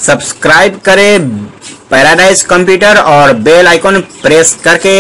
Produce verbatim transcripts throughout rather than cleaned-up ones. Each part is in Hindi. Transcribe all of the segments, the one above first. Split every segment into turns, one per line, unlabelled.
सब्सक्राइब करें पैराडाइज कंप्यूटर और बेल आइकन प्रेस करके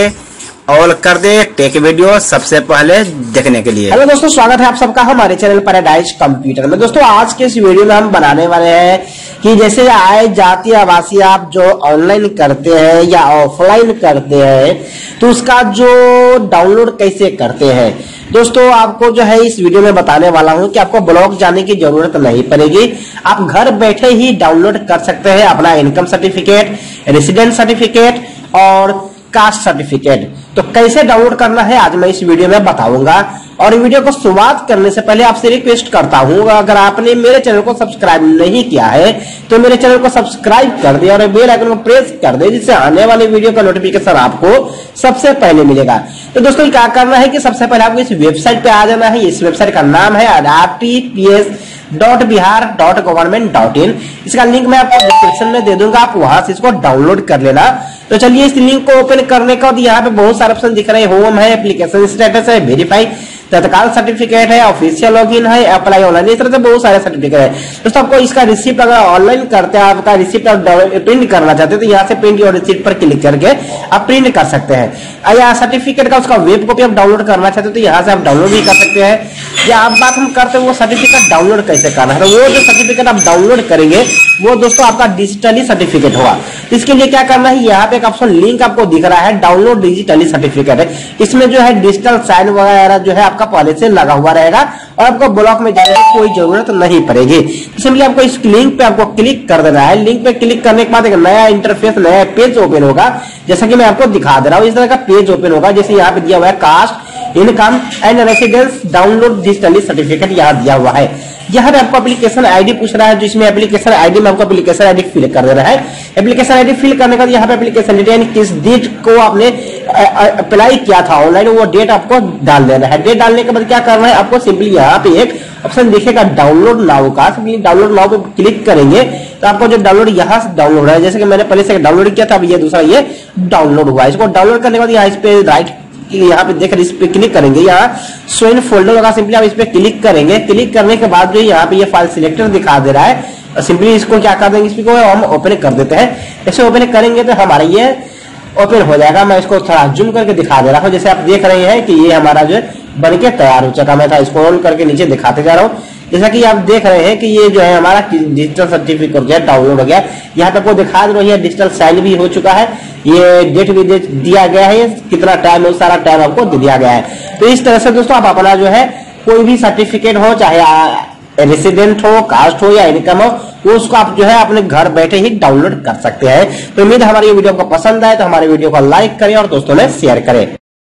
ऑल कर दे टेक वीडियो सबसे पहले देखने के लिए।
हेलो दोस्तों, स्वागत है आप सबका हमारे चैनल पैराडाइज कंप्यूटर में। दोस्तों आज के इस वीडियो में हम बनाने वाले हैं कि जैसे आय जाति आवासीय आप जो ऑनलाइन करते हैं या ऑफलाइन करते हैं तो उसका जो डाउनलोड कैसे करते हैं। दोस्तों आपको जो है इस वीडियो में बताने वाला हूं कि आपको ब्लॉग जाने की जरूरत नहीं पड़ेगी, आप घर बैठे ही डाउनलोड कर सकते हैं अपना इनकम सर्टिफिकेट, रेसिडेंट सर्टिफिकेट और कास्ट सर्टिफिकेट। तो कैसे डाउनलोड करना है आज मैं इस वीडियो में बताऊंगा। और वीडियो को शुरुआत करने से पहले आपसे रिक्वेस्ट करता हूं, अगर आपने मेरे चैनल को सब्सक्राइब नहीं किया है तो मेरे चैनल को सब्सक्राइब कर दे और बेल आइकन को प्रेस कर दे, जिससे आने वाले वीडियो का नोटिफिकेशन आपको सबसे पहले मिलेगा। तो दोस्तों क्या करना है कि सबसे पहले आपको इस वेबसाइट पे आ जाना है। इस वेबसाइट का नाम है R T P S dot Bihar dot government dot in. इसका लिंक मैं आपको डिस्क्रिप्शन में दे दूंगा, आप वहां से इसको डाउनलोड कर लेना। तो चलिए इस लिंक को ओपन करने का यहाँ पे बहुत सारे ऑप्शन दिख रहे हैं। होम है, एप्लीकेशन स्टेटस है, वेरीफाई, तत्काल सर्टिफिकेट है, ऑफिशियल लॉगिन है, अप्लाई ऑनलाइन, इस तरह से बहुत सारे सर्टिफिकेट है। दोस्तों आपको इसका रिसिप्ट अगर ऑनलाइन करते हैं, आपका रिसिप्ट आप प्रिंट करना चाहते हैं तो यहाँ से प्रिंट और रिसिप्ट पर क्लिक करके आप प्रिंट कर सकते हैं। या सर्टिफिकेट का उसका वेब कॉपी आप डाउनलोड करना चाहते हैं तो यहाँ से आप डाउनलोड भी कर सकते हैं। या आप बात हम करते हैं वो सर्टिफिकेट डाउनलोड कैसे करना है, तो वो जो सर्टिफिकेट आप डाउनलोड करेंगे वो दोस्तों आपका डिजिटली सर्टिफिकेट होगा। इसके लिए क्या करना है, यहाँ पे एक ऑप्शन लिंक आपको दिख रहा है डाउनलोड डिजिटली सर्टिफिकेट है। इसमें जो है डिजिटल साइन वगैरह जो है आपका पहले से लगा हुआ रहेगा और आपको ब्लॉक में जाने की कोई जरूरत नहीं पड़ेगी। सिंपली आपको इस लिंक पे आपको क्लिक कर देना है। लिंक पे क्लिक करने के बाद एक नया इंटरफेस, नया पेज ओपन होगा, जैसा कि मैं आपको दिखा दे रहा हूँ। इस तरह का पेज ओपन होगा, जैसे यहाँ पे दिया हुआ है caste, income and residence download digitally certificate यहाँ दिया हुआ है। यहाँ पे आपको एप्लीकेशन आईडी पूछ रहा है, जिसमें एप्लीकेशन आईडी में आपको एप्लीकेशन आईडी फिल कर देना है। एप्लीकेशन आईडी फिल करने के बाद यहाँ पे एप्लीकेशन डेट यानी किस डेट को आपने अप्लाई किया था ऑनलाइन वो डेट आपको डाल देना है। डेट डालने के बाद क्या करना है, आपको सिंपली यहाँ पे एक ऑप्शन दिखेगा डाउनलोड नाउ का, सिंपली डाउनलोड नाउ पे क्लिक करेंगे तो आपको जो डाउनलोड यहाँ से डाउनलोड है, जैसे कि मैंने पहले से डाउनलोड किया था, अब ये दूसरा ये डाउनलोड हुआ है। इसको डाउनलोड करने के बाद यहाँ इस पे राइट यहाँ पे देखकर इस पे क्लिक करेंगे, यहाँ शो इन फोल्डर होगा, सिंपली आप इस पे क्लिक करेंगे। क्लिक करने के बाद जो यहाँ पे ये फाइल सिलेक्टर दिखा दे रहा है, सिंपली इसको क्या कर देंगे, इसको हम ओपन कर देते हैं। ऐसे ओपन करेंगे तो हमारा ये ओपन हो जाएगा। मैं इसको थोड़ा जूम करके दिखा दे रहा हूँ। जैसे आप देख रहे हैं कि ये हमारा जो बनके तैयार हो चुका। मैं था स्क्रॉल करके नीचे दिखाते जा रहा हूँ। जैसा कि आप देख रहे हैं कि ये जो है हमारा डिजिटल सर्टिफिकेट हो गया, डाउनलोड हो गया। यहाँ पे आपको दिखा दे रही है डिजिटल साइन भी हो चुका है, ये डेट भी दे दिया गया है, कितना टाइम है सारा टाइम आपको दिया गया है। तो इस तरह से दोस्तों आप अपना जो है कोई भी सर्टिफिकेट हो, चाहे रेसिडेंट हो, कास्ट हो या इनकम हो, वो उसको आप जो है अपने घर बैठे ही डाउनलोड कर सकते हैं। तो उम्मीद है हमारी वीडियो को पसंद आए तो हमारे वीडियो को लाइक करें और दोस्तों में शेयर करें।